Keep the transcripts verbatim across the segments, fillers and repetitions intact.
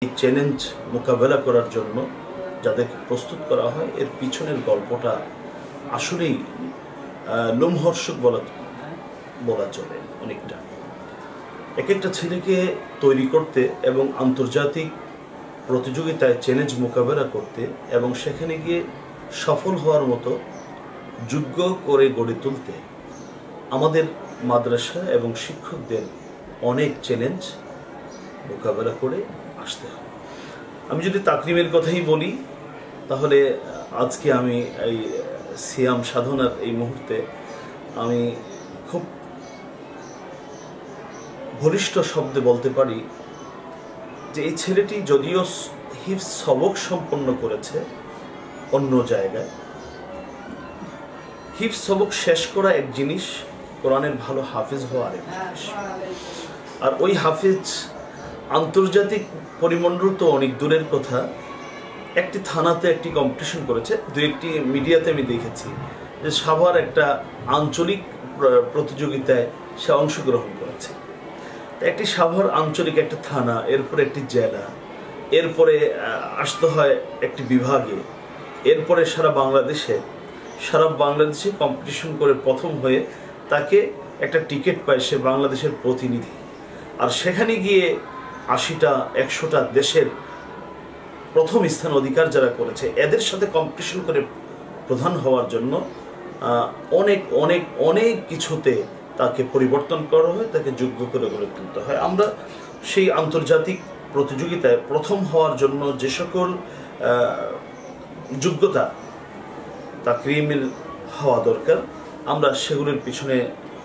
Challenge মোকাবেলা করার জন্য যাদেরকে প্রস্তুত করা হয় এর পিছনের গল্পটা আসলেই লোমহর্ষক বলা বলা চলে অনেকটা। এক একটা ছেলেকে তৈরি করতে এবং আন্তর্জাতিক প্রতিযোগিতায় চ্যালেঞ্জ মোকাবেলা করতে এবং সেখানে গিয়ে সফল হওয়ার মতো যোগ্য করে গড়ে তুলতে আমাদের মাদ্রাসা এবং শিক্ষকদের অনেক চ্যালেঞ্জ মোকাবেলা করে আসতে হয়। আমি যদি তাকরিমের কথাই বলি তাহলে আজকে আমি এই সিয়াম সাধনার এই মুহূর্তে আমি খুব ঘনিষ্ঠ শব্দে বলতে পারি যে এই ছেলেটি যদিও হিফজ সবক সম্পন্ন করেছে অন্য জায়গায়, হিফজ সবক শেষ করা এক জিনিস, কোরআনের ভালো হাফিজ হওয়া আরেক জিনিস। আর ওই হাফিজ আন্তর্জাতিক পরিমণ্ডল তো অনেক দূরের কথা, একটি থানাতে একটি কম্পিটিশন করেছে, দু একটি মিডিয়াতে আমি দেখেছি যে সাভার একটা আঞ্চলিক প্রতিযোগিতায় সে অংশগ্রহণ করেছে। একটি সাভার আঞ্চলিক একটা থানা, এরপরে একটি জেলা, এরপরে আসতে হয় একটি বিভাগে, এরপরে সারা বাংলাদেশে সারা বাংলাদেশে কম্পিটিশন করে প্রথম হয়ে তাকে একটা টিকিট পায় সে বাংলাদেশের প্রতিনিধি। আর সেখানে গিয়ে আশিটা একশোটা দেশের প্রথম স্থান অধিকার যারা করেছে এদের সাথে কম্পিটিশন করে প্রধান হওয়ার জন্য অনেক অনেক অনেক কিছুতে তাকে পরিবর্তন করা হয়, তাকে যোগ্য করে গড়ে তুলতে হয়। আমরা সেই আন্তর্জাতিক প্রতিযোগিতায় প্রথম হওয়ার জন্য যে সকল যোগ্যতা তাকরিমের হওয়া দরকার আমরা সেগুলোর পিছনে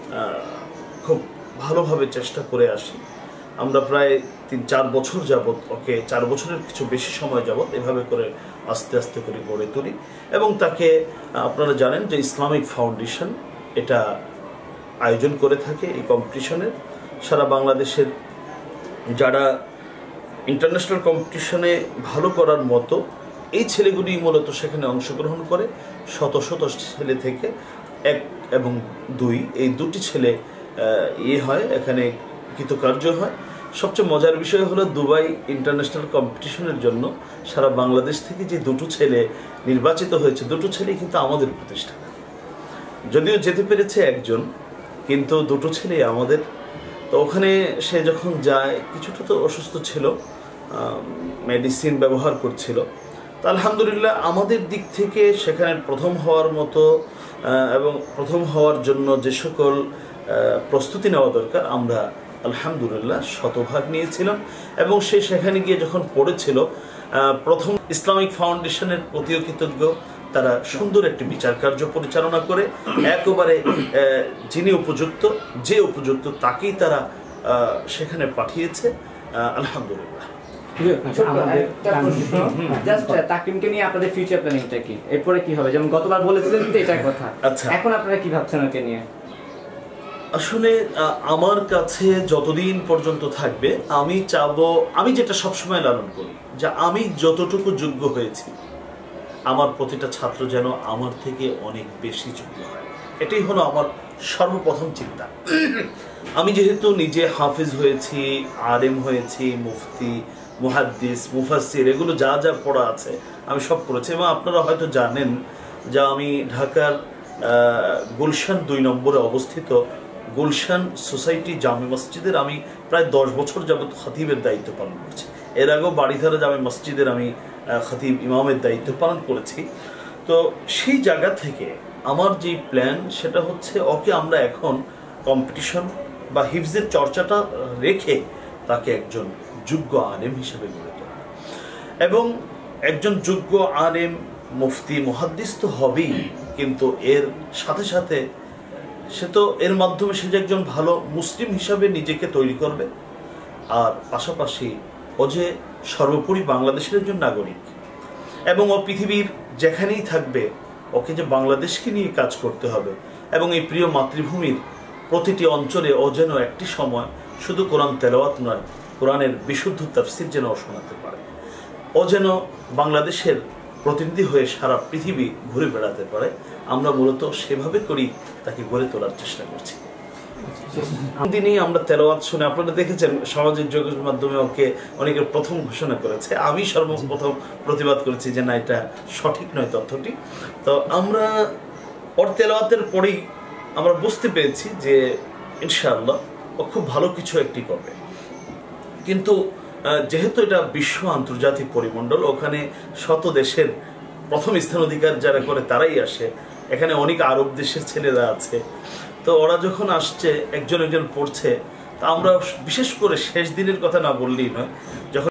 খুব ভালোভাবে চেষ্টা করে আসি। আমরা প্রায় তিন চার বছর যাবৎ ওকে চার বছরের কিছু বেশি সময় যাবৎ এভাবে করে আস্তে আস্তে করে গড়ে তুলি এবং তাকে আপনারা জানেন যে ইসলামিক ফাউন্ডেশন এটা আয়োজন করে থাকে এই কম্পিটিশনের। সারা বাংলাদেশের যারা ইন্টারন্যাশনাল কম্পিটিশনে ভালো করার মতো এই ছেলেগুলি মূলত সেখানে অংশগ্রহণ করে। শত শত ছেলে থেকে এক এবং দুই এই দুটি ছেলে ইয়ে হয়, এখানে কৃতকার্য হয়। সবচেয়ে মজার বিষয় হলো দুবাই ইন্টারন্যাশনাল কম্পিটিশনের জন্য সারা বাংলাদেশ থেকে যে দুটো ছেলে নির্বাচিত হয়েছে, দুটো ছেলেই কিন্তু আমাদের প্রতিষ্ঠান। যদিও যেতে পেরেছে একজন, কিন্তু দুটো ছেলে আমাদের। তো ওখানে সে যখন যায় কিছুটা তো অসুস্থ ছিল, মেডিসিন ব্যবহার করছিল। তো আলহামদুলিল্লাহ আমাদের দিক থেকে সেখানে প্রথম হওয়ার মতো এবং প্রথম হওয়ার জন্য যে সকল প্রস্তুতি নেওয়া দরকার আমরা আলহামদুলিল্লাহ শতভাগ নিয়েছিলাম। এবং সে সেখানে গিয়ে যখন পড়েছিল প্রথম ইসলামিক ফাউন্ডেশনের প্রতিও কৃতজ্ঞ, তারা সুন্দর একটি বিচার কার্য পরিচালনা করে একেবারে যিনি উপযুক্ত যে উপযুক্ত তাকেই তারা সেখানে পাঠিয়েছে আলহামদুলিল্লাহ। তাকরিমকে নিয়ে আপনাদের ফিউচার প্ল্যানিংটা কি, এরপরে কি হবে? যেমন গতবার বলেছিলেন তো এটার কথা, আচ্ছা এখন আপনারা কি ভাবছেন ওকে নিয়ে? আসলে আমার কাছে যতদিন পর্যন্ত থাকবে আমি চাবো, আমি যেটা সবসময় লালন করি যে আমি যতটুকু যোগ্য হয়েছি আমার প্রতিটা ছাত্র যেন আমার থেকে অনেক বেশি যোগ্য হয়। এটাই হলো আমার সর্বপ্রথম চিন্তা। আমি যেহেতু নিজে হাফিজ হয়েছি, আলেম হয়েছি, মুফতি, মুহাদ্দিস, মুফাসসির এগুলো যা যা পড়া আছে আমি সব পড়েছি। এবং আপনারা হয়তো জানেন যে আমি ঢাকার গুলশান দুই নম্বরে অবস্থিত গুলশান সোসাইটি জামে মসজিদের আমি প্রায় দশ বছর যাবৎ খতিবের দায়িত্ব পালন করছি। এর আগেও বাড়িধারা জামে মসজিদের আমি খতিব ইমামের দায়িত্ব পালন করেছি। তো সেই জায়গা থেকে আমার যে প্ল্যান সেটা হচ্ছে ওকে আমরা এখন কম্পিটিশন বা হিফজের চর্চাটা রেখে তাকে একজন যোগ্য আলেম হিসেবে গড়ে তোলা। এবং একজন যোগ্য আলেম মুফতি মুহাদ্দিস তো হবেই, কিন্তু এর সাথে সাথে সে তো এর মাধ্যমে সে যে একজন ভালো মুসলিম হিসাবে নিজেকে তৈরি করবে। আর পাশাপাশি ও যে সর্বোপরি বাংলাদেশের একজন নাগরিক এবং ও পৃথিবীর যেখানেই থাকবে ওকে যে বাংলাদেশকে নিয়ে কাজ করতে হবে এবং এই প্রিয় মাতৃভূমির প্রতিটি অঞ্চলে ও যেন একটি সময় শুধু কোরআন তেলাওয়াত নয়, কোরআনের বিশুদ্ধ তাফসির যেন ও শোনাতে পারে। ও যেন বাংলাদেশের প্রতিনিধি হয়ে সারা পৃথিবী ঘুরে বেড়াতে পারে। আমরা মূলত সেভাবে করি তাকে গড়ে তোলার চেষ্টা করছি। দিনই আমরা তেলাওয়াত শুনে, আপনারা দেখেছেন সামাজিক যোগাযোগ মাধ্যমে ওকে অনেকে প্রথম ঘোষণা করেছে, আমি সর্বপ্রথম প্রতিবাদ করেছি যে না, এটা সঠিক নয় তথ্যটি। তো আমরা ওর তেলাওয়াতের পরেই আমরা বুঝতে পেরেছি যে ইনশাআল্লাহ ও খুব ভালো কিছু একটি করবে। কিন্তু যেহেতু এটা বিশ্ব আন্তর্জাতিক পরিমণ্ডল, ওখানে শত দেশের প্রথম স্থান অধিকার যারা করে তারাই আসে, এখানে অনেক আরব দেশের ছেলেরা আছে। তো ওরা যখন আসছে একজন একজন পড়ছে, তা আমরা বিশেষ করে শেষ দিনের কথা না বললেই নয়, যখন